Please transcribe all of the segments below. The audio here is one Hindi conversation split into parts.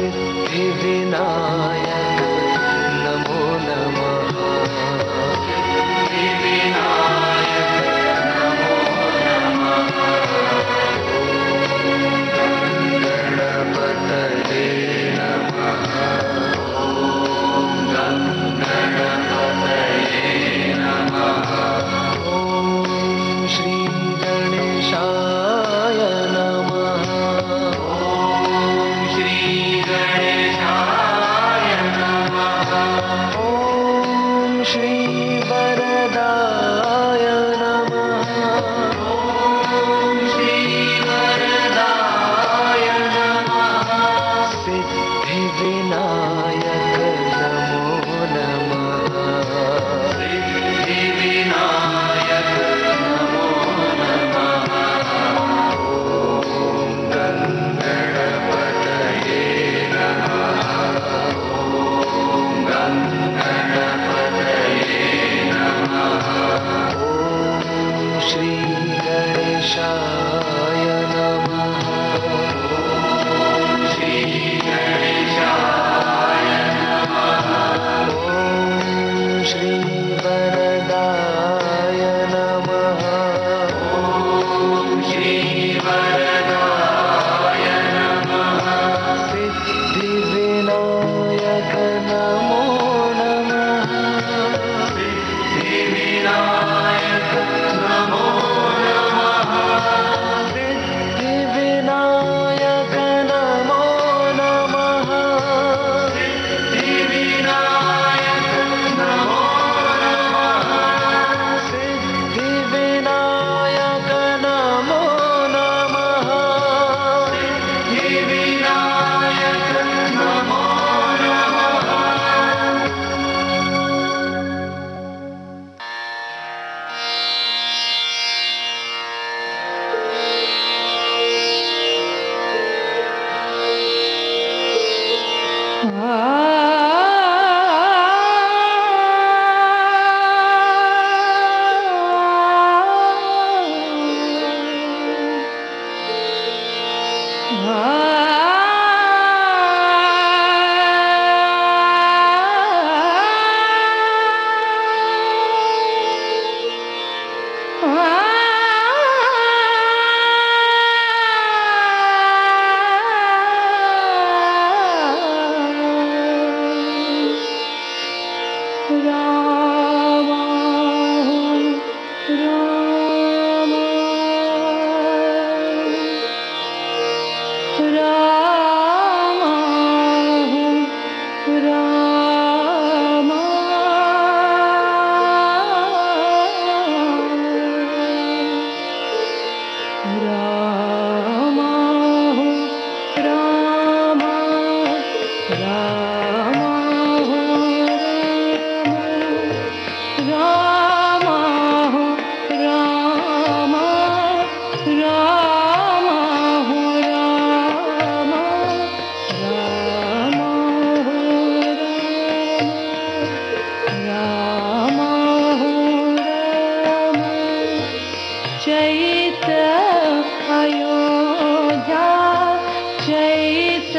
सिद्धिविनायक नमो नमः। सिद्धिविनायक नमो नमः। गणपतये नमः। ॐ गणपतये नमः। ॐ श्री गणेशाय नमः। ॐ श्री गणेशाय नमः। ॐ श्री वरदाय नमः। ॐ श्री वरदाय नमः। सिद्धिविनायक नमो नमः। सिद्धिविनायक नमो नमः। ॐ गणपतये नमः। ॐ गणपतये नमः। ॐ श्री गणेशाय नमः। ॐ श्री गणेशाय नमः। ॐ श्री वरदाय नमः। ॐ श्री वरदाय नमः। सिद्धिविनायक नमो नमः। सिद्धिविनायक नमो नमः। सिद्धिविनायक नमो नमः। सिद्धिविनायक नमो नमः। सिद्धिविनायक नमो नमः। सिद्धिविनायक नमो नमः। चैत अयोध्या चैत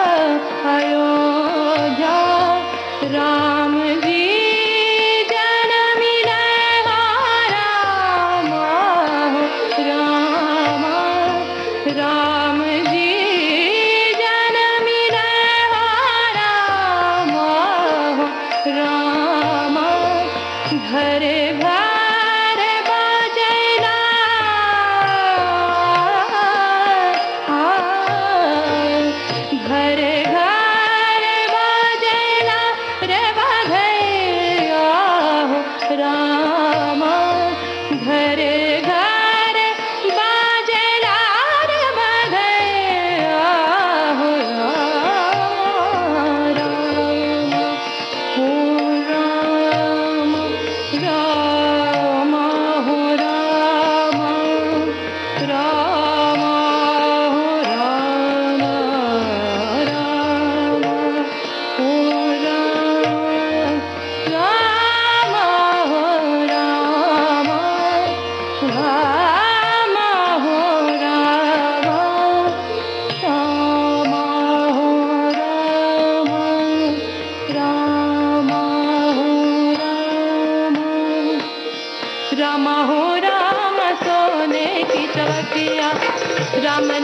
अयोध्या राम जी जनमिन राम राम राम जी जनमिन राम राम घर घर बजना घर घर बजना रे बघैया राम घर घर बजना रे बघैया राम हो राम राम हो राम राम हो राम राम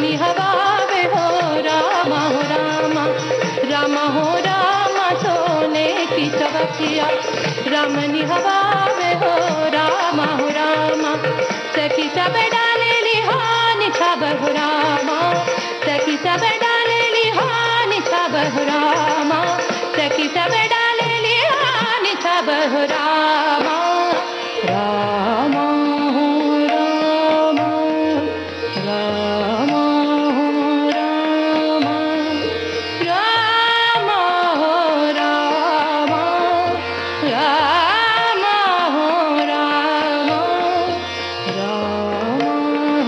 निहवावे हो रामा हो रामा, रामा हो रामा सोने की चबकिया, राम निहवावे हो रामा हो रामा, सखी सब डाले लिहान छब हो रामा, सखी सब डाले लिहान छब हो रामा, सखी सब डाले लिहान छब हो रामा, रामा हो रामा, रामा हो रामा, रामा हो रामा, रामा हो रामा, रामा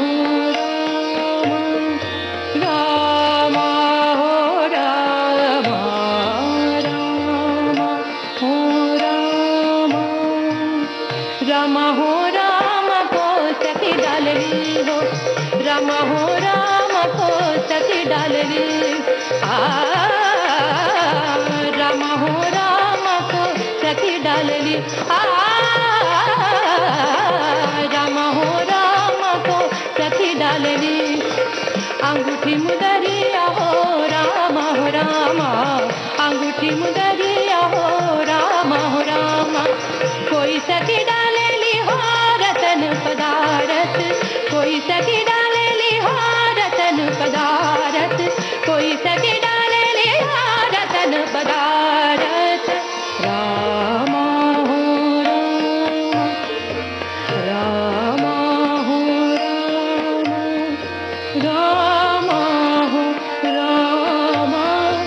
हो रामा, रामा हो रामा, रामा हो रामा, रामा हो रामा को सखी डालली हो, रामा हो रामा को सखी डालली, रामा हो रामा को सखी डालली, रामा हो रामा को सखी डालली, अंगूठी मुदरिया हो रामा हो रामा, अंगूठी मुदरिया हो रामा हो रामा, कोई सखी डालेली हो रतन पदारथ, कोई सखी डालेली हो रतन पदारथ, कोई सखी डालेली हो रतन पदारथ, रामा हो रामा, रामा हो रामा, रामा हो रामा,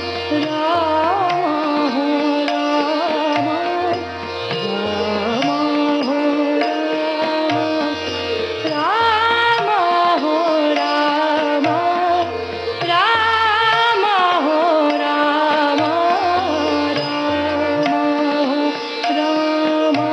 रामा हो रामा, रामा हो रामा, रामा हो रामा, रामा हो रामा, रामा हो रामा,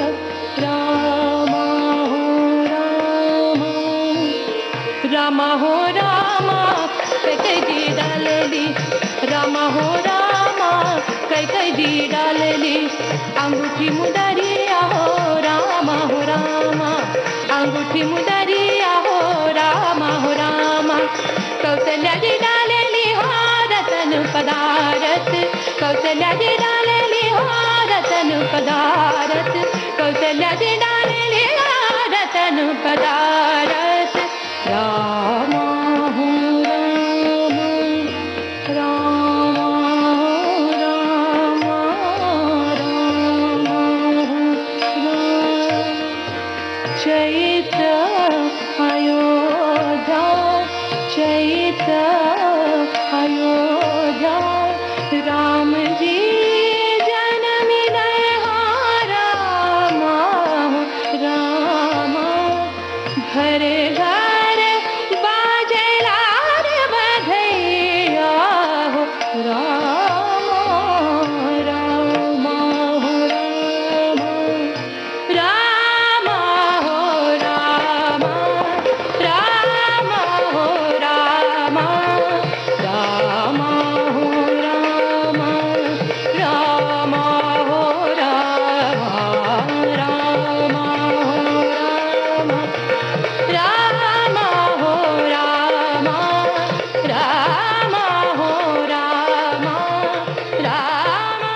रामा हो रामा, रामा हो रामा कैकई डालली, रामा हो रामा कैकई डालली, अंगूठी मुदरिया हो रामा हो रामा, अंगूठी मुदरिया हो रामा हो रामा, कौशल्या जी डालली हो रतन पदारथ, कौशल्या जी डालली हो रतन पदारथ, कौशल्या जी डालली हो रतन पदारथ, रामा हो रामा, रामा हो रामा, रामा हो रामा, चैत्र अयोध्या, चैत्र अयोध्या, राम जी जन्मी हो रामा हो रामा, घरे घर बाजला रे बधैया हो रामा, रामा हो रामा, रामा हो रामा, रामा हो रामा, रामा हो रामा, रामा हो रामा, रामा हो रामा, रामा हो रामा, रामा हो रामा, रामा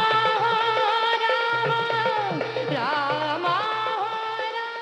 हो रामा, रामा हो रामा।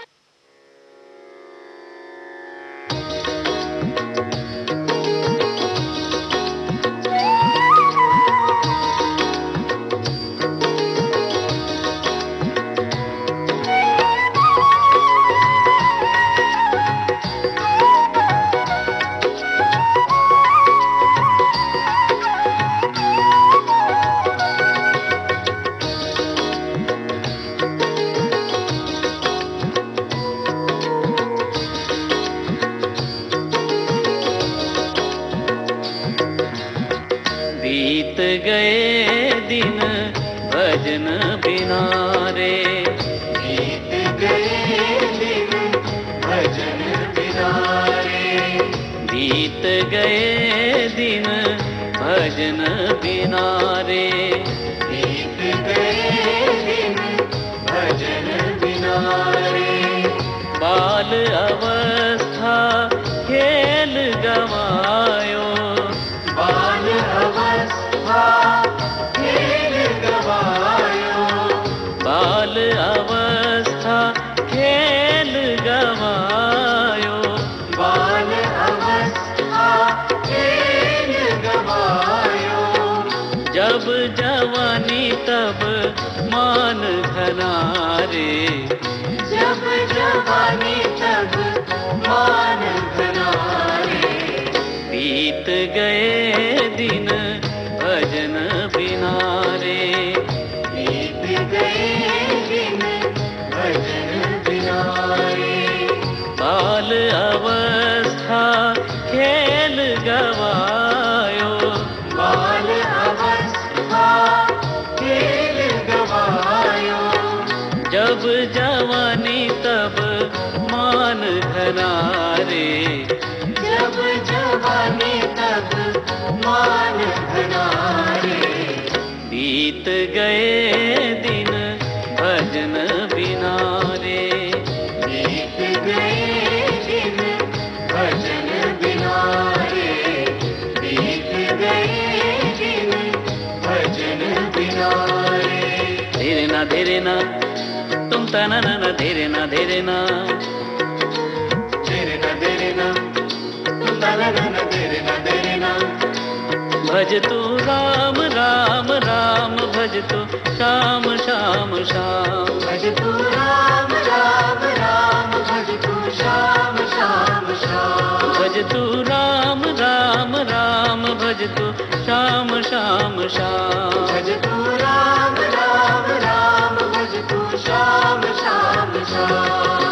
बीत गए दिन भजन बिना रे, बीत गए दिन भजन बिना रे, बीत गए दिन भजन बिना रे, बीत गए दिन भजन बिना रे, बाल अवस्था खेल गवा जब जवानी तब मान घना रे, जब जवानी तब मान घना रे। बीत गए दिन भजन बिना रे, बीत गए दिन भजन बिना रे। बाल अवस्था खेल गवायो, बाल अवस्था खेल गवायो। जब जवानी तब मान घना रे, जब जवानी तब मान घना रे। बीत गए दिन भजन बिना रे, बीत गए दिन भजन बिना रे। बीत गए दिन भजन बिना रे। धीरे ना तुम तना ना धीरे ना तेरे न तेरे न तुम ताला न तेरे न। भज तू राम राम राम, भज तू श्याम श्याम श्याम, भज तू राम राम राम। भज तू श्याम श्याम श्याम। भज तू राम राम राम, भज तू श्याम श्याम श्याम। भज तू राम राम राम। भज तू श्याम श्याम श्याम।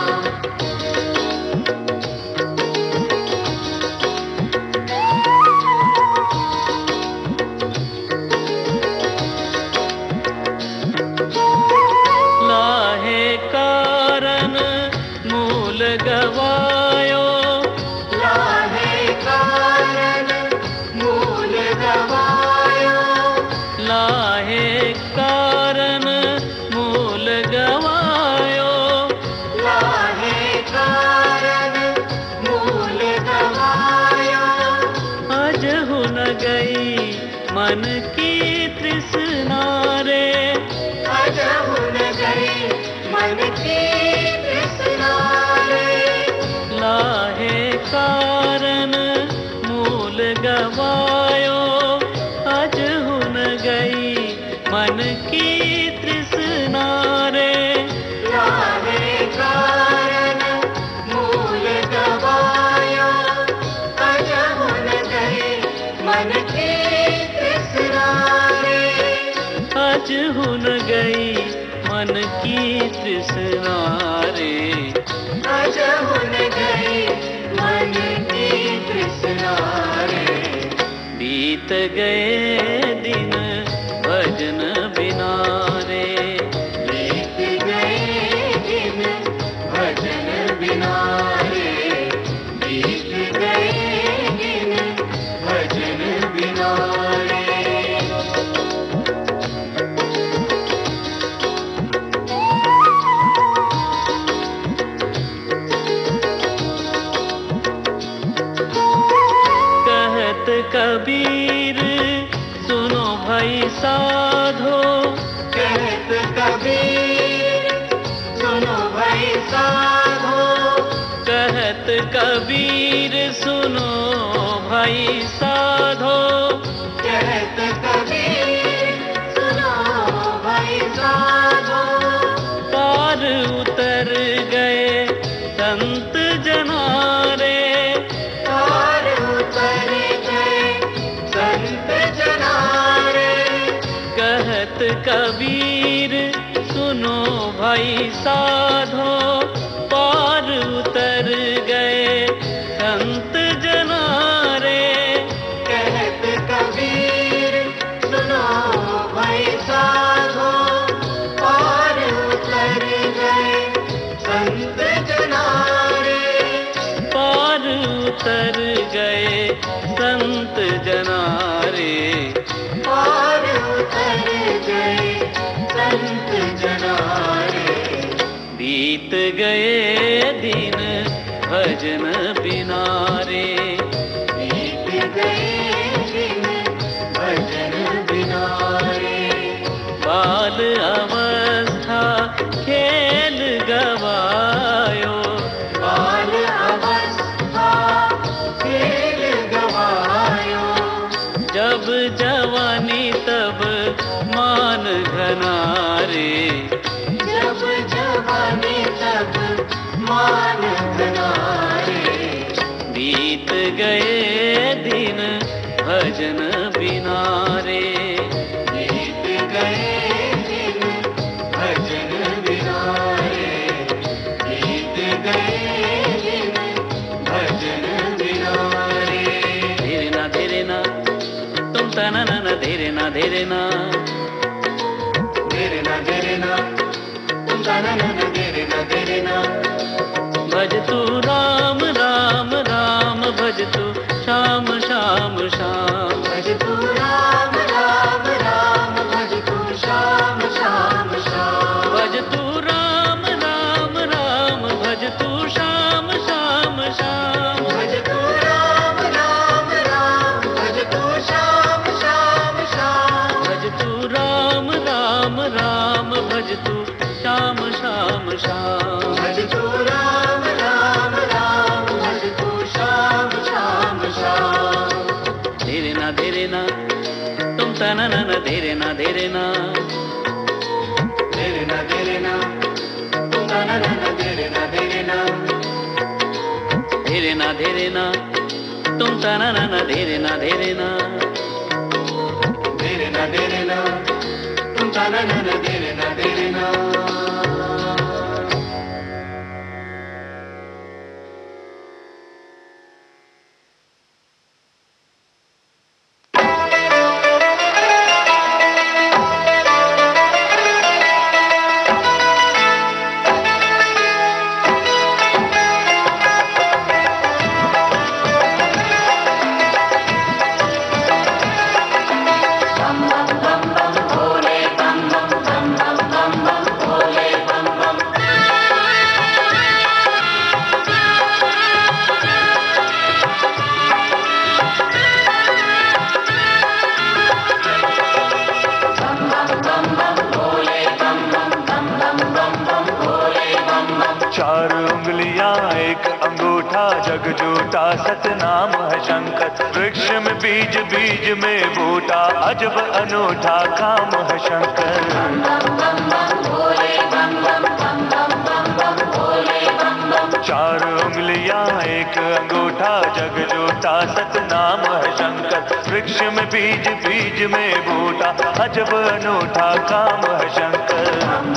लाहे कारण मूल गवायो, लाहे कारण मूल गवायो। लाहे कारण मूल गवायो, लाहे कारण मूल गवायो। अज हुन गई मन की तृष्णा रे, अज हुन गई मन की तृष्णा रे। लाहे कारण मूल गवायो, अज हुन गई मन की तृष्णा रे, लाहे कारण मूल गवायो। अज हुन गई मन की तृष्णा रे। अज हुन गई मन की तृष्णा रे, अज हुन गई मन की तृष्णा रे। बीत गए दिन भजन बिना रे, बीत गए दिन भजन बिना रे। बीत गए दिन भजन बिना रे। कहत कबीर सुनो भाई साधो, कहत कबीर सुनो भाई साधो। कहत कबीर सुनो भाई साधो, कहत कबीर सुनो भाई साधो। पार उतर गए संत जना रे, पार उतर गए संत जना रे। कहत कबीर सुनो भाई साधो, पार उतर गए संत जना रे, कहत कबीर सुनो भाई साधो। पार उतर गए संत जना रे। पार उतर गए संत जना रे, पार उतर गए संत जना रे। बीत गए दिन भजन बिना रे, बीत गए दिन भजन बिना रे। बाल अवस्था खेल गवायो, बाल अवस्था खेल गवायो। जब जवानी तब मान धनारे। बीत गए दिन भजन बिना रे। बीत गए दिन भजन बिना रे। बीत गए दिन भजन बिना रे। धीरे ना तुम तना ना धीरे ना धीरे ना तुम तना ना धीरे ना। भज तू राम राम राम भज तू श्याम श्याम श्याम। भज तू राम राम राम भज तू श्याम श्याम श्याम। भज तू राम राम राम भज तू श्याम श्याम श्याम। भज तू राम राम राम भज तू श्याम श्याम श्याम। भज तू राम राम राम भज तू श्याम श्याम श्याम। भज तू राम राम राम भज तू श्याम श्याम श्याम। धीरे ना तुम तना ना धीरे ना धीरे ना तुम तना ना धीरे ना। धीरे ना तुम तना ना धीरे ना। धीरे ना तुम तना ना धीरे ना। चार उंगलियां एक अंगूठा जग जूटा सतनाम है शंकर। वृक्ष में बीज बीज में बूटा अजब अनूठा काम है शंकर। चार उंगलियां एक अंगूठा जग जूटा सतनाम है शंकर। वृक्ष में बीज बीज में बूटा अजब अनूठा काम है शंकर।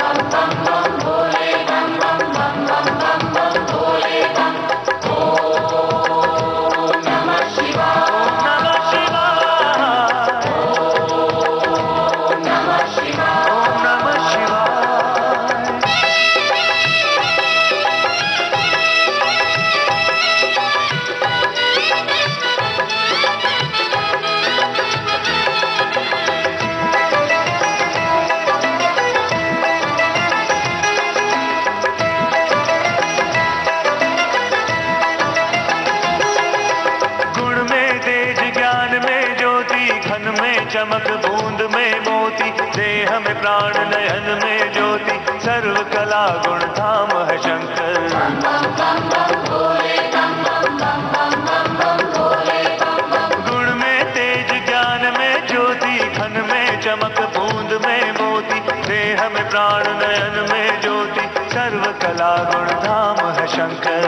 चमक बूंद में मोती देह में प्राण नयन में ज्योति सर्व कला गुण धाम है शंकर। गुण में तेज ज्ञान में ज्योति घन में चमक बूंद में मोती देह में प्राण नयन में ज्योति सर्व कला गुण धाम है शंकर।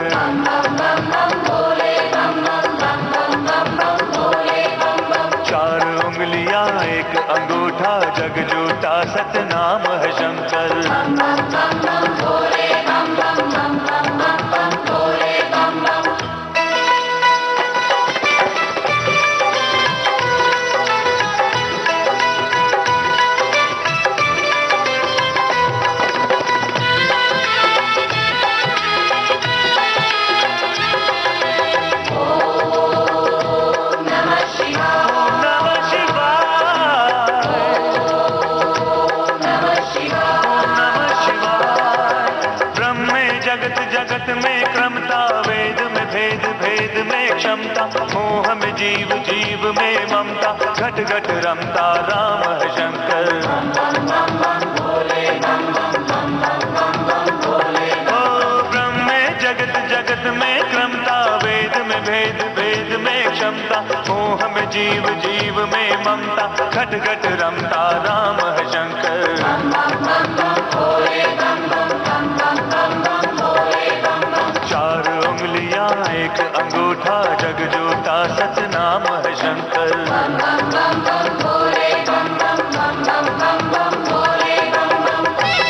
चार उंगलियां एक अंगूठा जग जूटा सतनाम है शंकर। जगत में क्रमता वेद में भेद भेद में क्षमता मोह में जीव जीव में ममता घट घट रमता राम है शंकर। ओ ब्रह्म में जगत जगत में क्रमता वेद में भेद भेद में क्षमता मोह में जीव जीव में ममता घट घट रमता राम है शंकर। जग जूटा सतनाम है शंकर। बम बम बम बम भोले बम बम बम बम बम बम भोले बम बम।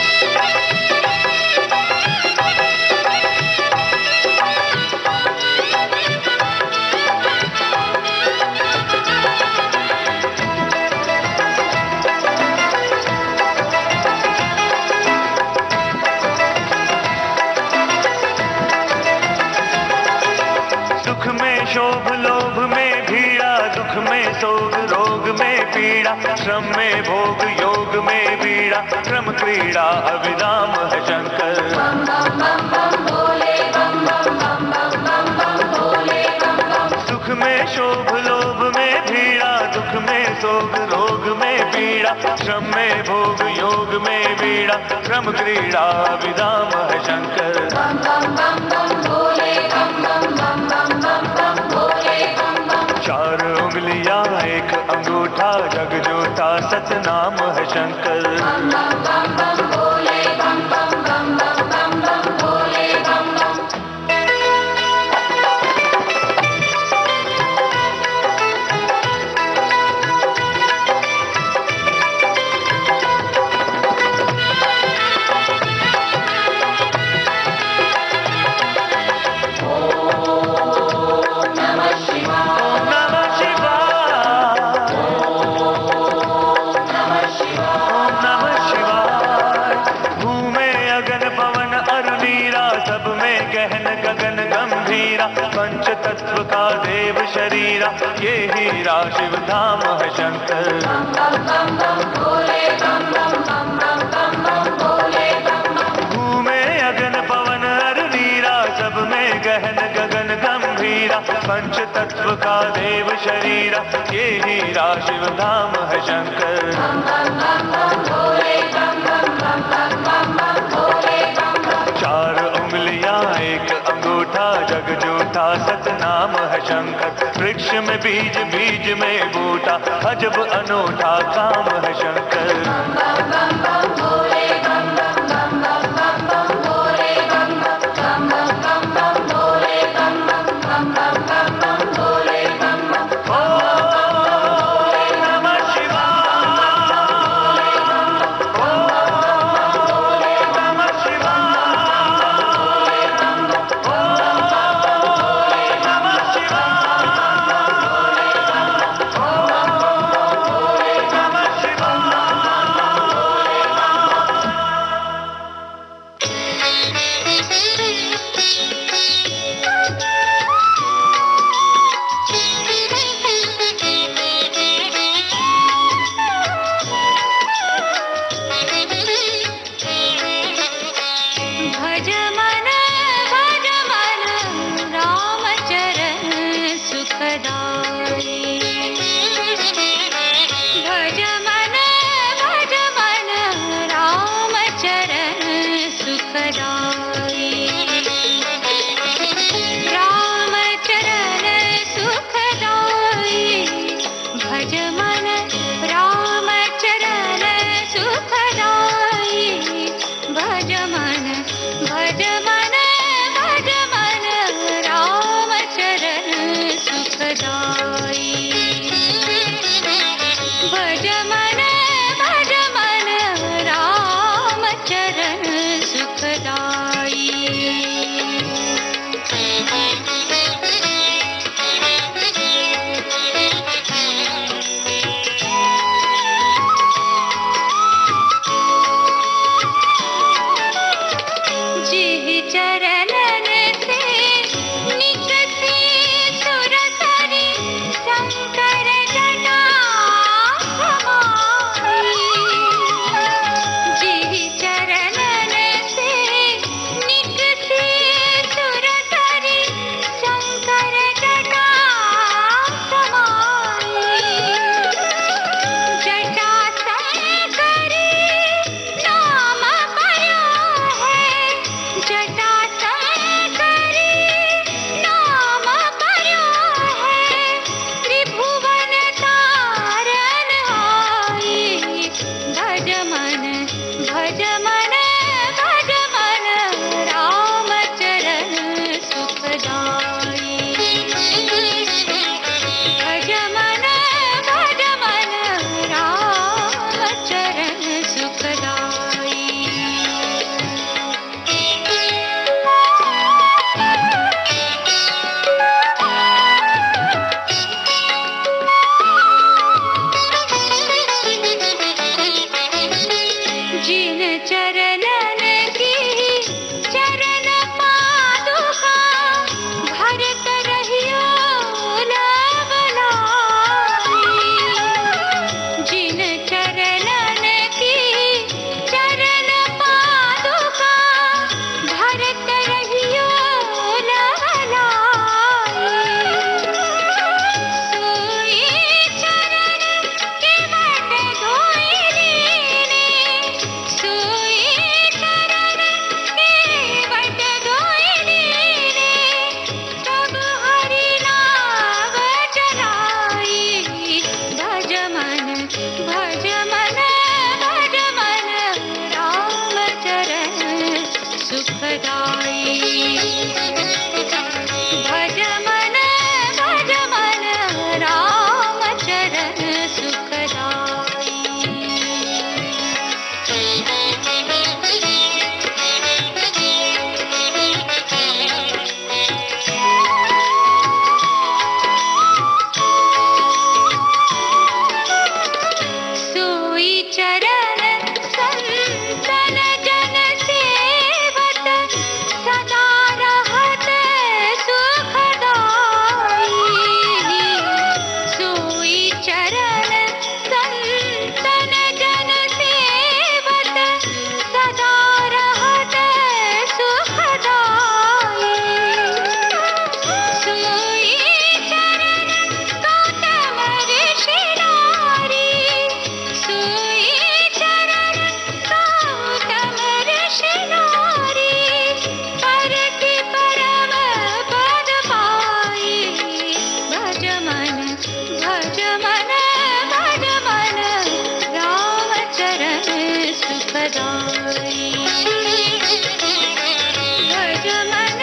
सुख में शोभ लोभ में भीड़ा, दुख में सोग रोग में पीड़ा, श्रम में भोग योग में बीड़ा, श्रम क्रीड़ा अविराम है शंकर। बम बम बम बम भोले बम बम बम बम बम बम भोले बम बम। सुख में शोभ लोभ में भीड़ा, दुख में सोग रोग में पीड़ा, श्रम में भोग योग में बीड़ा, श्रम क्रीड़ा अविराम है शंकर। बम बम बम बम भोले बम बम बम बम बम बम भोले बम बम। चार उंगलियां एक अंगूठा जग जूटा सतनाम है शंकर। बम बम बम बम भोले बम बम बम बम बम बम भोले बम बम। गगन गंभीरा पंच तत्व का देव शरीरा, ये हीरा शिव धाम है शंकर। बम बम बम बम भोले बम बम बम बम बम बम भोले बम बम। घूमे अगन पवन हर नीरा, सब में गहन गगन गंभीरा पंच तत्व का देव शरीरा, ये हीरा शिव धाम है शंकर। बम बम बम बम भोले बम बम बम बम बम बम भोले बम बम। चार उंगलियां एक अंगूठा जग जूठा सतनाम है शंकर। वृक्ष में बीज बीज में बूटा, अजब अनूठा काम है शंकर। बम बम बम बम भोले बम बम बम बम बम बम भोले बम बम। बम बम बम बम भोले बम बम बम बम बम बम भोले बम बम। ओम नमः शिवाय, ओम नमः शिवाय, ओम नमः शिवाय, ओम नमः शिवाय। सोई चरण संतन जन सेवत सदा रहत सुखदाई। सोई चरण संतन जन सेवत सदा रहत सुखदाई। सोई चरण गौतम ऋषि नारी, सोई चरण गौतम ऋषि नारी, परति परम पद पाई। भज मन भज मन भज मन राम चरण सुखदाई। भज मन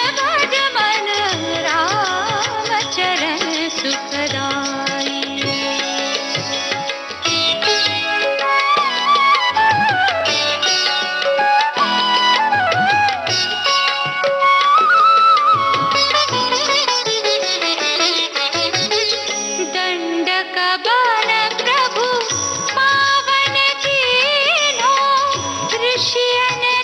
राम चरण सुखदाई। दंडक बाण प्रभु पावन कीन्हो, ऋषियन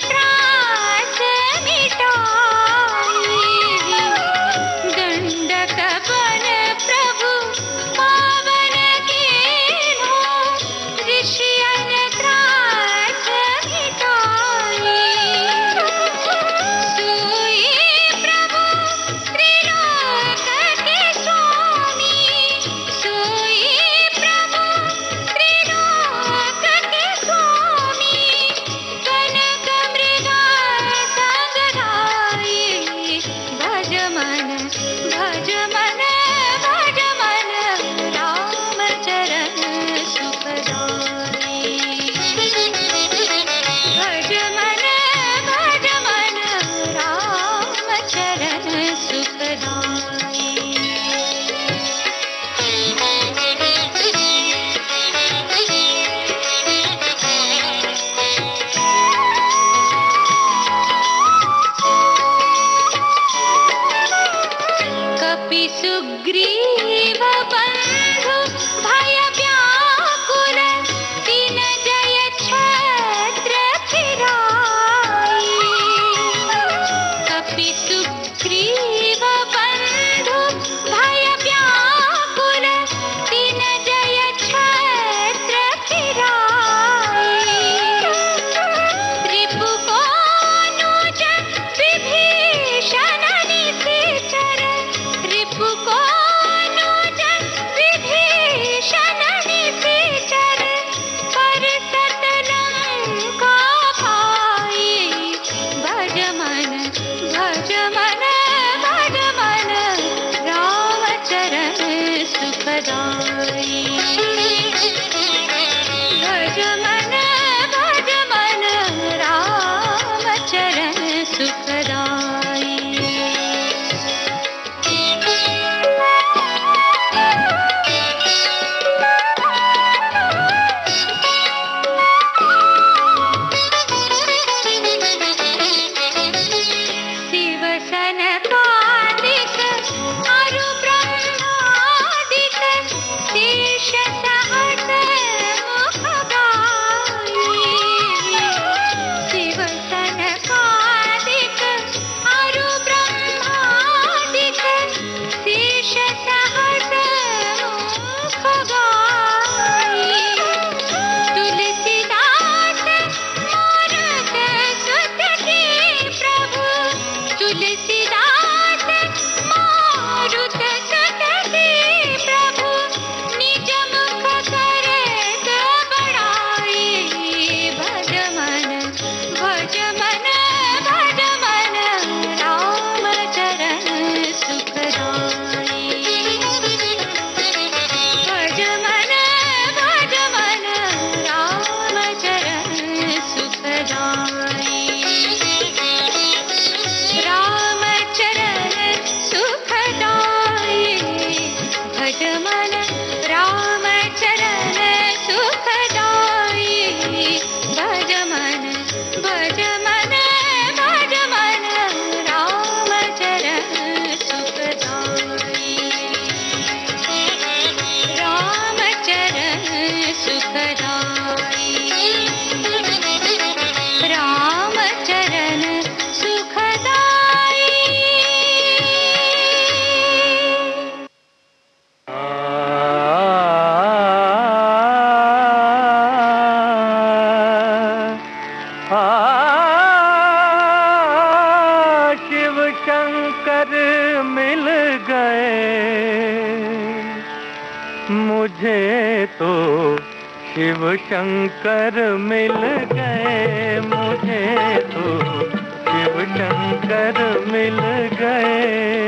शिव शंकर मिल गए मुझे तो, शिव शंकर मिल गए।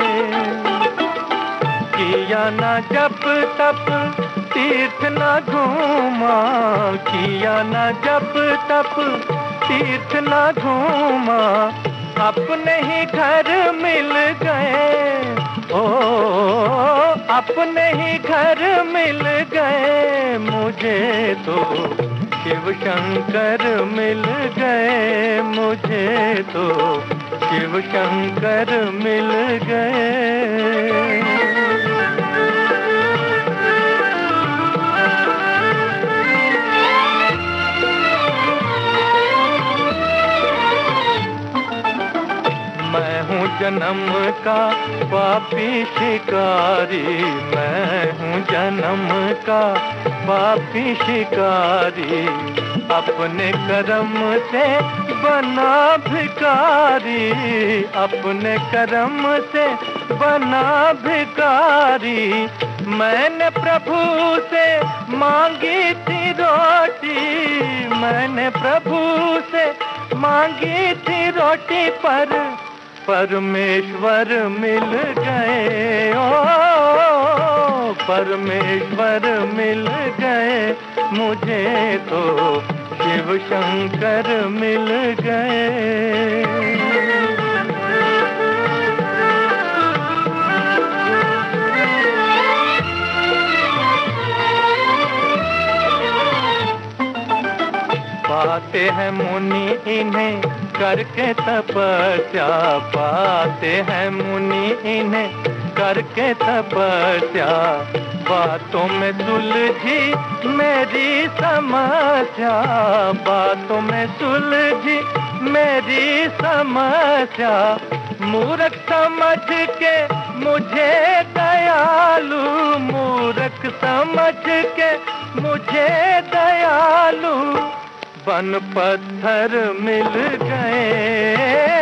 किया ना जप तप तीर्थ ना घूमा, किया ना जप तप तीर्थ ना घूमा, अपने ही घर मिल गए। ओ अपने ही घर मिल गए मुझे तो, शिव शंकर मिल गए मुझे तो, शिव शंकर मिल गए। मैं हूँ जन्म का पापी शिकारी, मैं हूँ जन्म का पापी शिकारी, अपने कर्म से बना भिखारी, अपने कर्म से बना भिखारी। मैंने प्रभु से मांगी थी रोटी, मैंने प्रभु से मांगी थी रोटी, पर परमेश्वर मिल गए। ओ परमेश्वर मिल गए मुझे तो, शिव शंकर मिल गए। पाते हैं मुनि इन्हें करके तपस्या, पाते हैं मुनि इन्हें करके तपस्या, बातों में सुलझी मेरी समस्या, बातों में सुलझी मेरी समस्या। मूर्ख समझ के मुझे दयालु, मूर्ख समझ के मुझे दयालु, बन पत्थर मिल गए,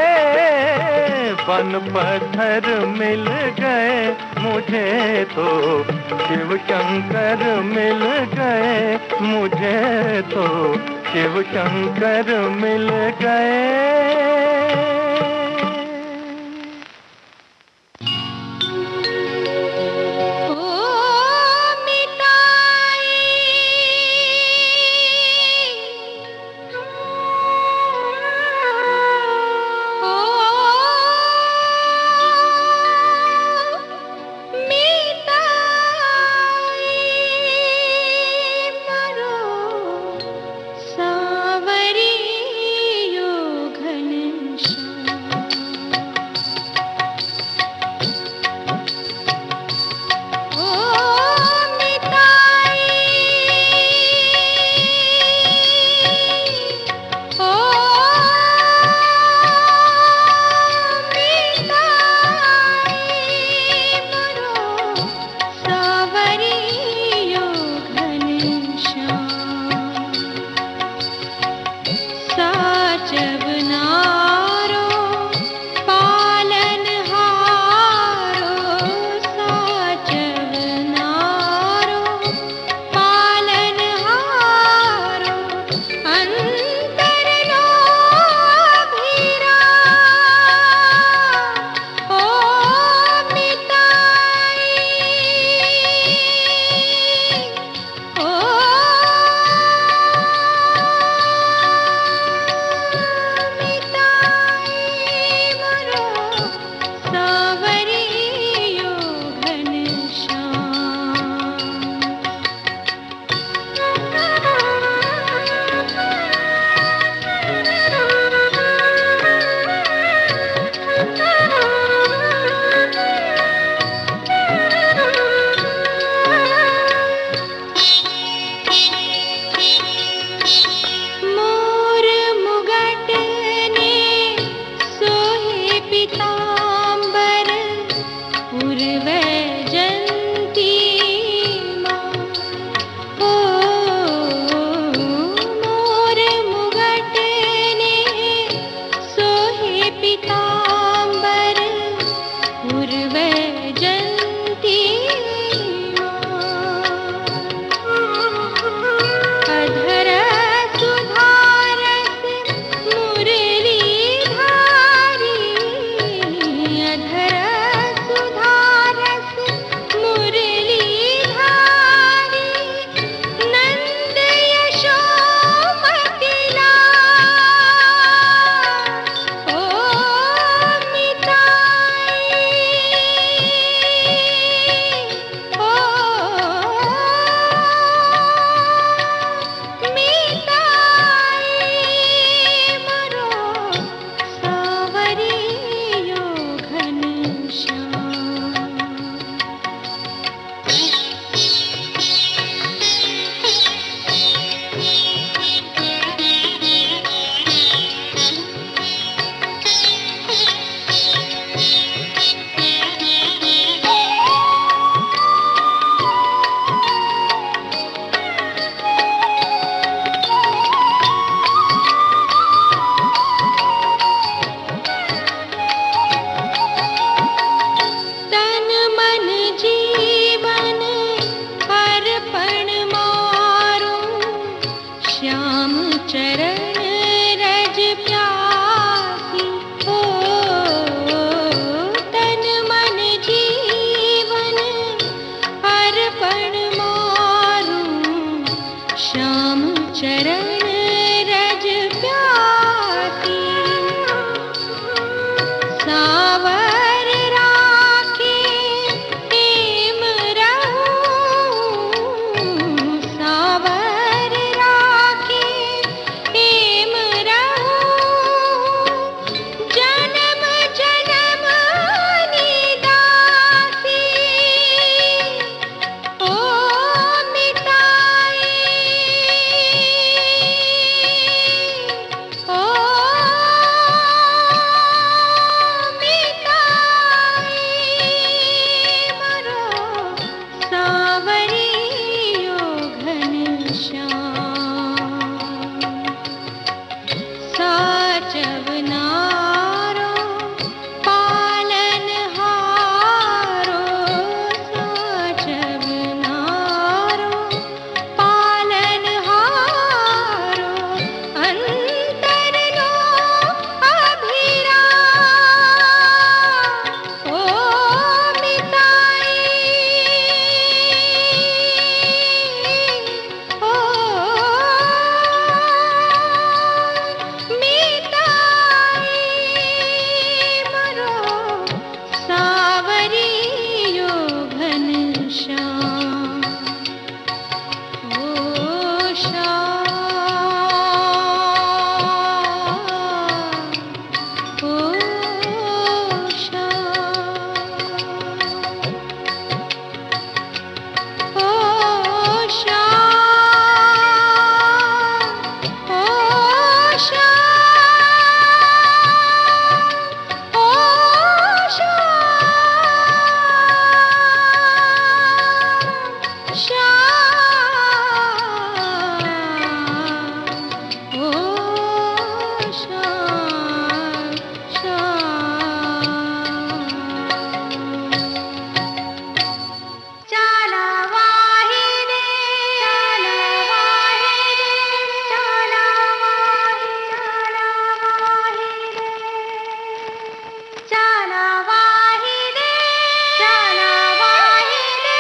बन पत्थर मिल गए मुझे तो, शिव शंकर मिल गए मुझे तो, शिव शंकर मिल गए। सावरी यो घनश्याम। चरण रज प्यासी हो, तन मन जीवन अर्पण मारूं, श्याम चरण रज प्यासी। सावर राखे प्रेम रहूं, सावर राखे प्रेम रहूं, जन्म जन्म निदासी ओ मिताई, ओ मिताई मरो सावरियो घनश्याम। साचव नारो पालनहारो, साचव नारो पालनहारो, अंतरनो अभिराम ओ मिताई, ओ मिताई मरो सावरियो घनश्याम। ओ श्याम, ओ श्याम, ओ श्याम, ओ श्याम, ओ श्याम, श्याम, ओ श्याम, श्याम। चला वाहिनी, चला वाहिनी, चला वाहिनी, चला वाहिनी, चला वाहिनी,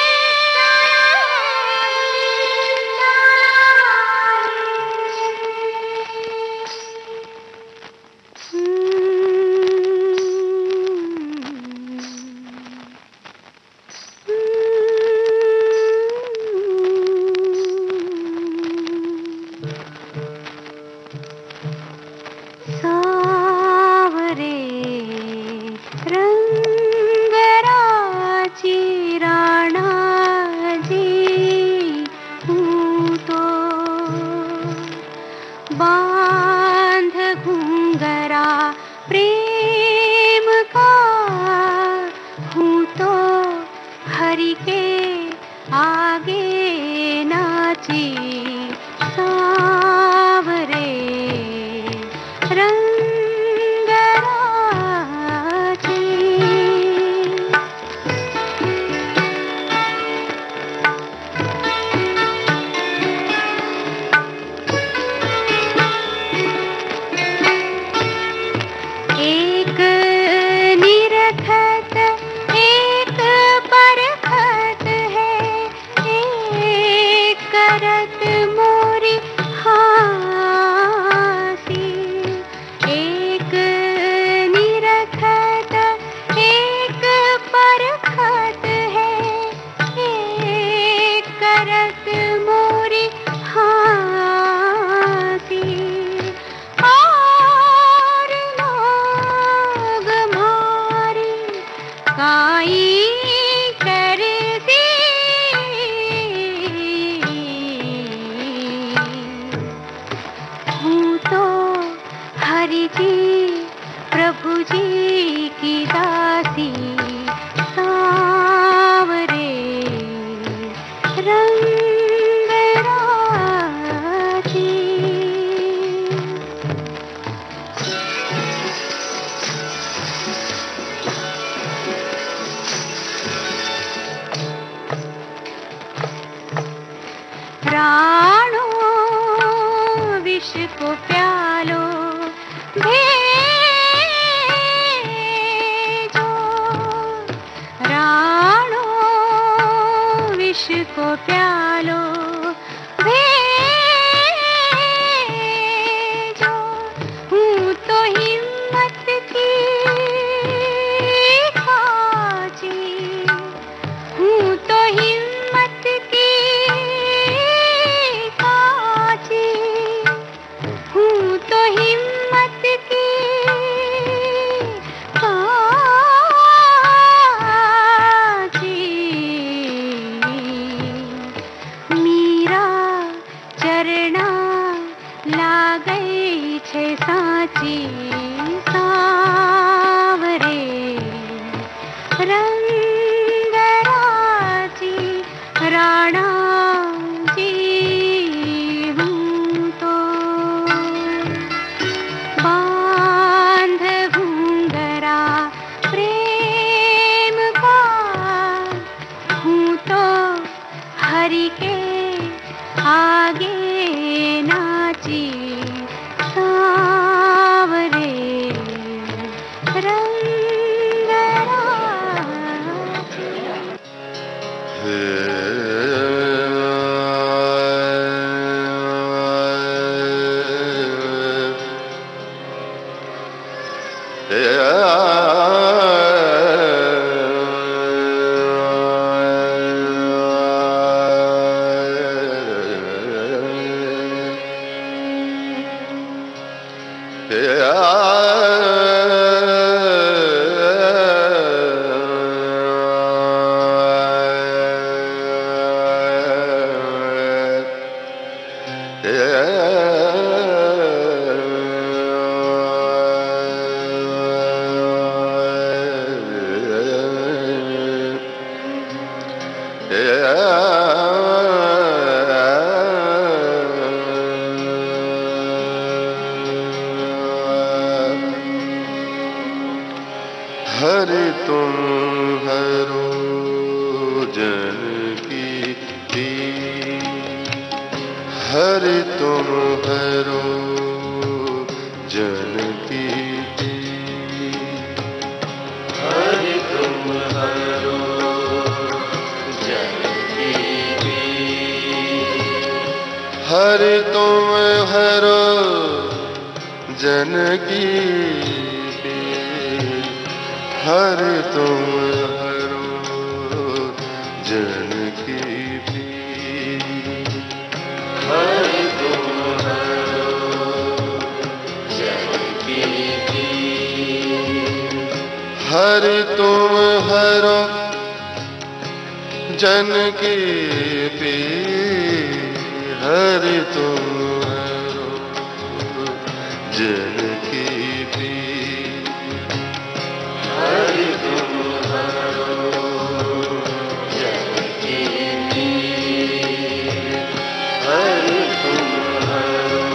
सावरे रंगराची राणाजी हूँ तो, बांध घुंघरा प्रेम का हूँ तो, हरि के आगे नाची। सावरे रंगराची, एक निरखत एक परखत है, एक करत मोरी हासी। एक निरखत एक परखत है, एक करत मोरी हासी। और लोग मारी काई करती, हूँ तो हरि जी प्रभु जी की दासी। सावरे रंगराची, प्राणों विष को प्यालो भेजो, राणो विष को प्यालो भेजो। हूँ तो हिम्मत की काजी, हूँ तो हिम्मत की काजी, हूँ तो हिम्मत की काजी। मीरा चरणा लागई छे साची, सावरे रंगराजी राणा जी हूँ तो। बांध घुंघरा प्रेम का, हूँ तो हरि के आगे नाची, सावरे हरि तुम हरो जन की पीर, हरि तुम हरो जन की पीर, हरि तुम हरो जन की पीर, हरि तुम हरो जन की पीर, हरि तुम हरो जन की पीर, हरि तुम हरो जन की पीर, हरि तुम हरो जन की पीर, हरि तुम हरो जन की पीर, हरि तुम हरो जन की पीर, हरि तुम हरो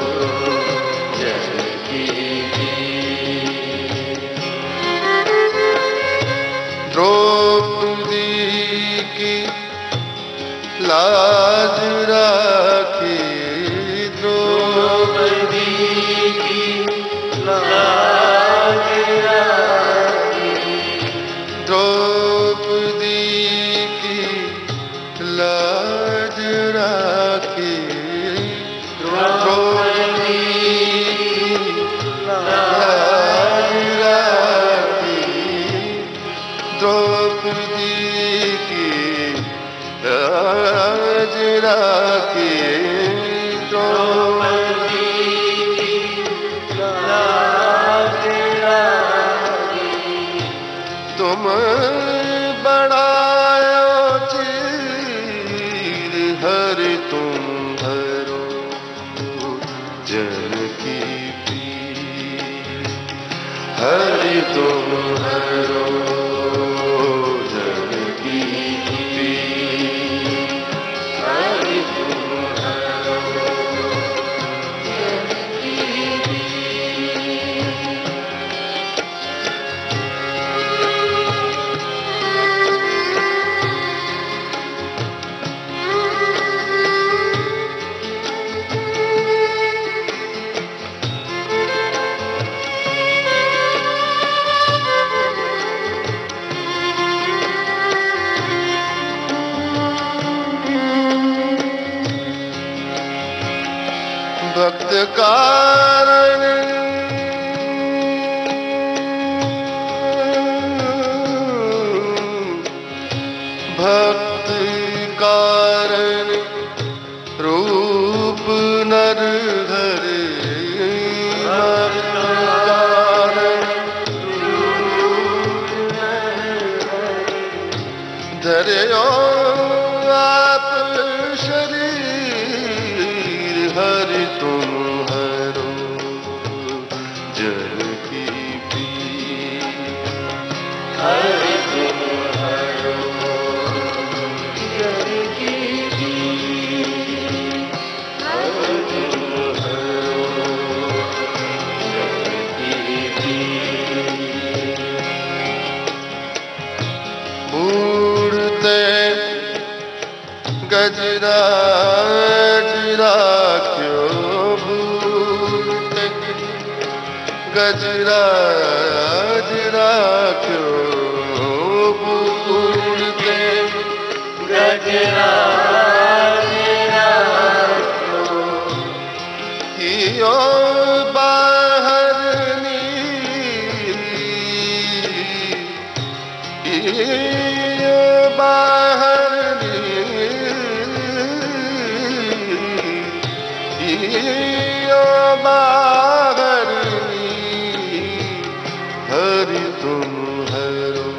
जन की पीर। द्रौपदी की लाज राखी, द्रौपदी की लाज राखी, द्रौपदी की लाज राखी, द्रौपदी की लाज राखी, द्रौपदी की लाज राखी, द्रौपदी की लाज राखी। तुम बढ़ायो चीर, हरि तुम हरो जन की पीर, हरि तुम हरो जन की पीर, हरि तुम हरो जन की पीर। भक्त कारण भक्त कारण रूप नर धरे भक्त कारण धरे आप शरीर हरि तुम हरो जन की पीर हरि तुम हरो जन की पीर हरि तुम हरो जन की पीर बूढ़ते गजरा गजरा क्यों भूलते गजरा गजरा क्यों भूलते गजरा गजरा क्यों कियो बाहर कियो बाहर बाहर हरि तुम हरो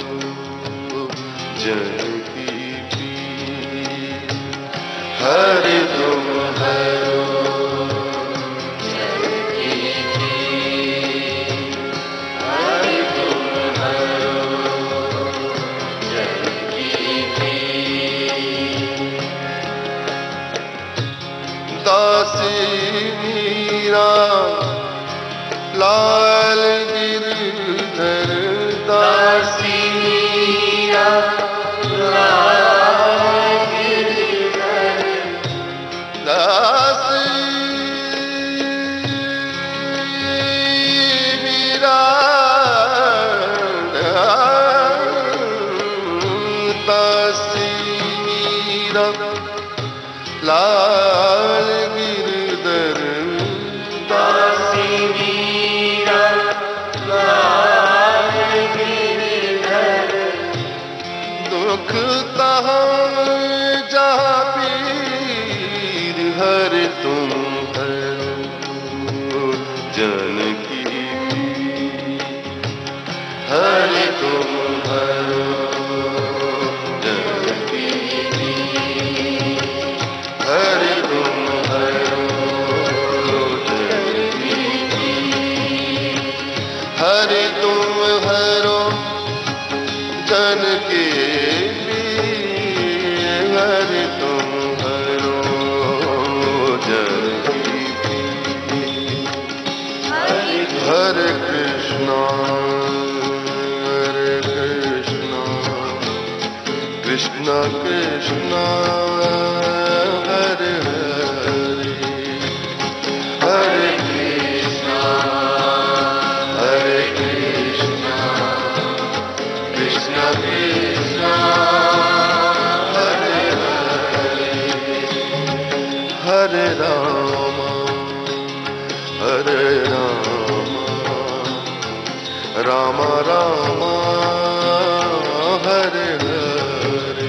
जन की पीर हरि तुम हरो जन की पीर हरि तुम हरो जन की पीर दासी लाल गिरधर दासी मीरा लाल गिरधर दासी मीरा दासी मीरा लाल गिरधर दासी मीरा लाल गिरधर दुख तहाँ जहाँ पीर हरि तुम हरो जन की पीर हरि तुम हरो जन की पीर हरि तुम हरो हरि तुम हरो जन की पीर हरि तुम हरो जन की पीर हरे कृष्णा कृष्णा कृष्णा हरे हरे हरे कृष्णा कृष्णा कृष्णा हरे हरे हरे राम राम राम हरे हरे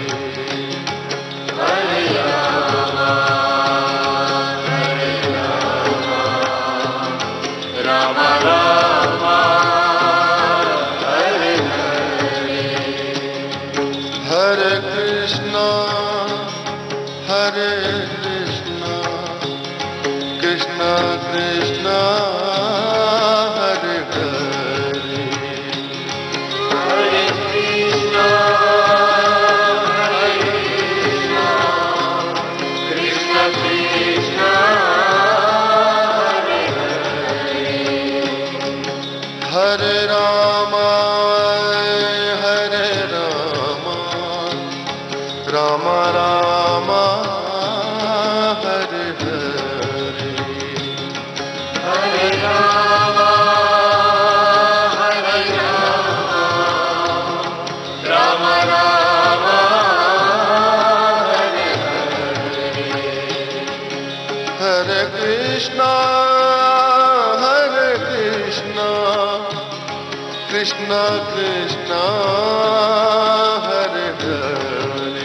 हरे राम राम राम हरे हरे हरे कृष्णा कृष्णा कृष्णा हरे हरे हरे कृष्णा कृष्णा कृष्णा हरे हरे हरे राम राम राम हरे हरे हरे राम कृष्णा हरे कृष्णा कृष्णा कृष्णा हरे हरे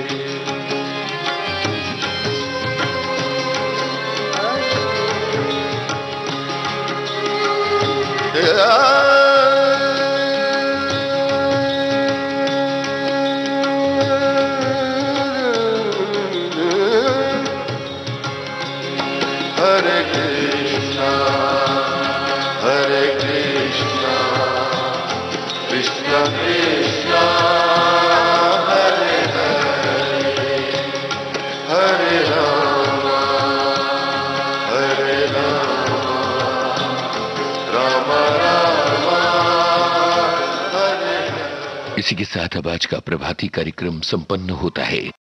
हरे कृष्णा कृष्णा कृष्णा हरे हरे हरे राम राम राम हरे हरे। इसी के साथ अब आज का प्रभाती कार्यक्रम संपन्न होता है।